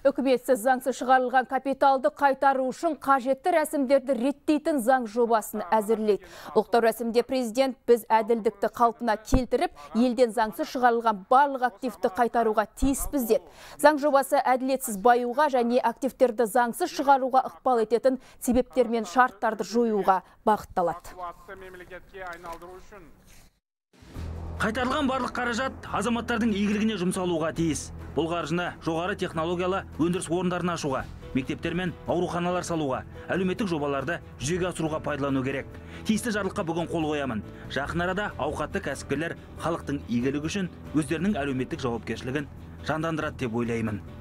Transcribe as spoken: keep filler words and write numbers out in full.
Үкіметсіз заңсыз шығарылған капиталды қайтару үшін қажетті рәсімдерді реттейтін заң жобасын әзірлейді. Ұлықтау рәсімде президент біз әділдікті қалпына келтіріп, елден заңсыз шығарылған барлық активті қайтаруға тиіспіз деді. Заң жобасы әділетсіз баюға және активтерді заңсыз шығаруға ықпал ететін себептер мен шарттарды жоюға бағытталады. Қайтарылған барлық қаражат азаматтардың игілігіне жұмсалуға тиіс. Бұл қаржыны жоғары технологиялы өндіріс орындарын ашуға, мектептер мен ауруханалар салуға, әлеуметтік жобаларды жүзеге асыруға пайдалану керек. Тиісті жарлыққа бүгін қол қоямын. Жақын арада ауқатты кәсіпкерлер халықтың игілігі үшін өздерінің әлеуметтік жауапкершілігін жандандырады деп ойлаймын.